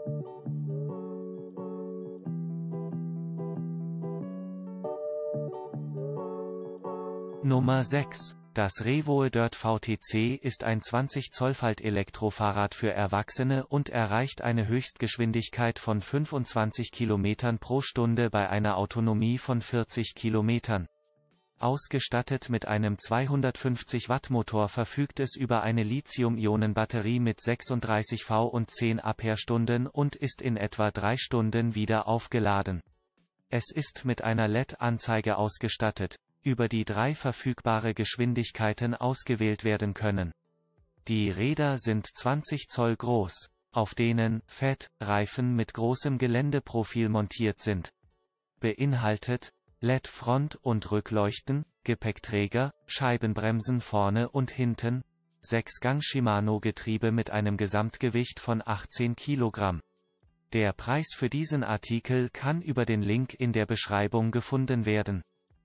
Nummer 6. Das Revoe Dirt VTC ist ein 20 Zoll Faltelektrofahrrad für Erwachsene und erreicht eine Höchstgeschwindigkeit von 25 km pro Stunde bei einer Autonomie von 40 km. Ausgestattet mit einem 250 Watt Motor verfügt es über eine Lithium-Ionen-Batterie mit 36 V und 10 Ampere-Stunden und ist in etwa 3 Stunden wieder aufgeladen. Es ist mit einer LED-Anzeige ausgestattet, über die 3 verfügbare Geschwindigkeiten ausgewählt werden können. Die Räder sind 20 Zoll groß, auf denen Reifen mit großem Geländeprofil montiert sind. Beinhaltet LED-Front- und Rückleuchten, Gepäckträger, Scheibenbremsen vorne und hinten, 6-Gang Shimano-Getriebe mit einem Gesamtgewicht von 18 Kilogramm. Der Preis für diesen Artikel kann über den Link in der Beschreibung gefunden werden.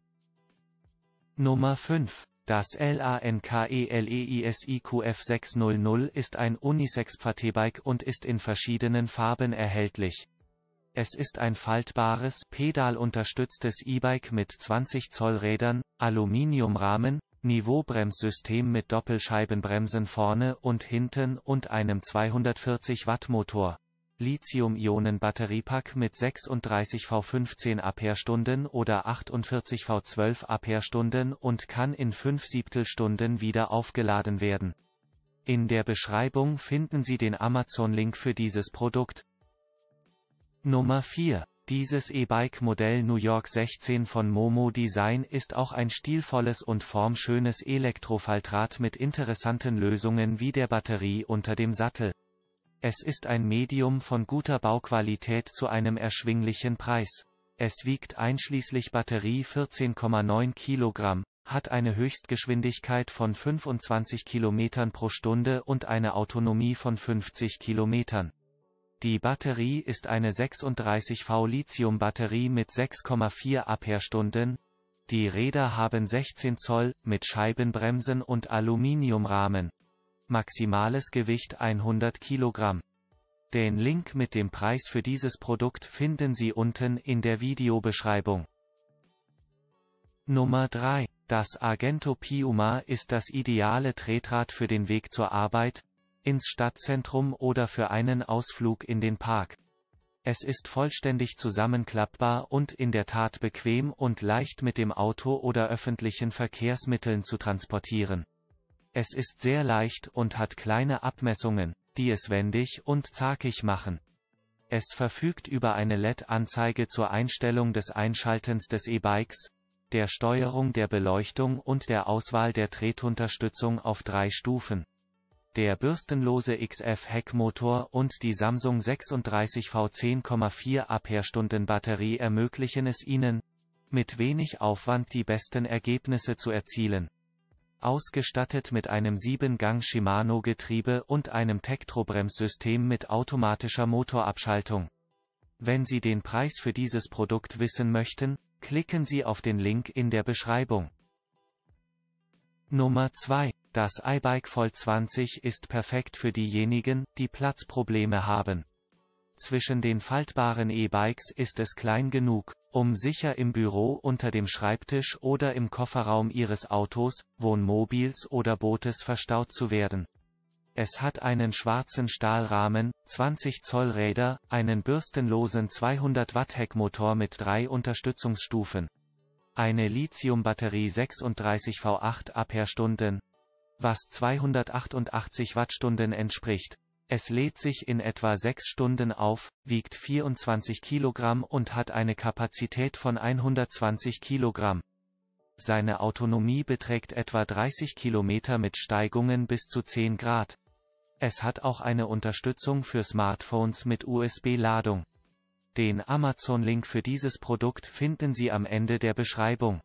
Nummer 5. Das LANKELEISIQF 600 ist ein Unisex-Pfad-E-Bike und ist in verschiedenen Farben erhältlich. Es ist ein faltbares, pedalunterstütztes E-Bike mit 20 Zoll Rädern, Aluminiumrahmen, Niveaubremssystem mit Doppelscheibenbremsen vorne und hinten und einem 240 Watt Motor. Lithium-Ionen-Batteriepack mit 36 V 15 Ampere-Stunden oder 48 V 12 Ampere-Stunden und kann in 5/7 Stunden wieder aufgeladen werden. In der Beschreibung finden Sie den Amazon-Link für dieses Produkt. Nummer 4. Dieses E-Bike-Modell New York 16 von Momo Design ist auch ein stilvolles und formschönes Elektrofaltrad mit interessanten Lösungen wie der Batterie unter dem Sattel. Es ist ein Medium von guter Bauqualität zu einem erschwinglichen Preis. Es wiegt einschließlich Batterie 14,9 Kilogramm, hat eine Höchstgeschwindigkeit von 25 km pro Stunde und eine Autonomie von 50 km. Die Batterie ist eine 36 V Lithium-Batterie mit 6,4 Ampere-Stunden. Die Räder haben 16 Zoll, mit Scheibenbremsen und Aluminiumrahmen. Maximales Gewicht 100 Kilogramm. Den Link mit dem Preis für dieses Produkt finden Sie unten in der Videobeschreibung. Nummer 3. Das Argento Piuma ist das ideale Tretrad für den Weg zur Arbeit, ins Stadtzentrum oder für einen Ausflug in den Park. Es ist vollständig zusammenklappbar und in der Tat bequem und leicht mit dem Auto oder öffentlichen Verkehrsmitteln zu transportieren. Es ist sehr leicht und hat kleine Abmessungen, die es wendig und zackig machen. Es verfügt über eine LED-Anzeige zur Einstellung des Einschaltens des E-Bikes, der Steuerung der Beleuchtung und der Auswahl der Tretunterstützung auf 3 Stufen. Der bürstenlose XF-Heckmotor und die Samsung 36 V 10,4 Ampere-Stunden Batterie ermöglichen es Ihnen, mit wenig Aufwand die besten Ergebnisse zu erzielen. Ausgestattet mit einem 7-Gang Shimano-Getriebe und einem Tektro-Bremssystem mit automatischer Motorabschaltung. Wenn Sie den Preis für dieses Produkt wissen möchten, klicken Sie auf den Link in der Beschreibung. Nummer 2. Das iBike Volt 20 ist perfekt für diejenigen, die Platzprobleme haben. Zwischen den faltbaren E-Bikes ist es klein genug, um sicher im Büro unter dem Schreibtisch oder im Kofferraum Ihres Autos, Wohnmobils oder Bootes verstaut zu werden. Es hat einen schwarzen Stahlrahmen, 20 Zoll Räder, einen bürstenlosen 200 Watt Heckmotor mit 3 Unterstützungsstufen. Eine Lithium-Batterie 36 V 8 Ampere-Stunden, was 288 Wattstunden entspricht. Es lädt sich in etwa 6 Stunden auf, wiegt 24 Kilogramm und hat eine Kapazität von 120 Kilogramm. Seine Autonomie beträgt etwa 30 Kilometer mit Steigungen bis zu 10 Grad. Es hat auch eine Unterstützung für Smartphones mit USB-Ladung. Den Amazon-Link für dieses Produkt finden Sie am Ende der Beschreibung.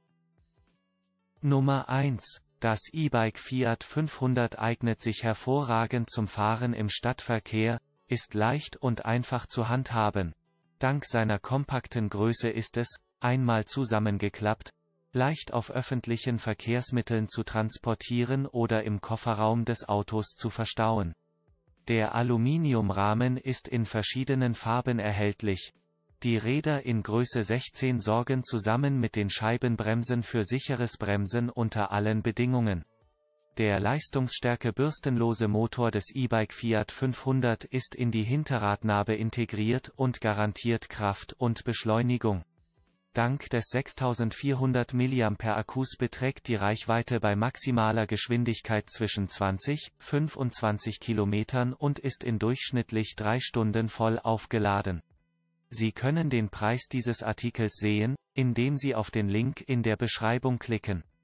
Nummer 1. Das E-Bike Fiat 500 eignet sich hervorragend zum Fahren im Stadtverkehr, ist leicht und einfach zu handhaben. Dank seiner kompakten Größe ist es, einmal zusammengeklappt, leicht auf öffentlichen Verkehrsmitteln zu transportieren oder im Kofferraum des Autos zu verstauen. Der Aluminiumrahmen ist in verschiedenen Farben erhältlich. Die Räder in Größe 16 sorgen zusammen mit den Scheibenbremsen für sicheres Bremsen unter allen Bedingungen. Der leistungsstarke bürstenlose Motor des E-Bike Fiat 500 ist in die Hinterradnabe integriert und garantiert Kraft und Beschleunigung. Dank des 6400 mAh Akkus beträgt die Reichweite bei maximaler Geschwindigkeit zwischen 20–25 Kilometern und ist in durchschnittlich 3 Stunden voll aufgeladen. Sie können den Preis dieses Artikels sehen, indem Sie auf den Link in der Beschreibung klicken.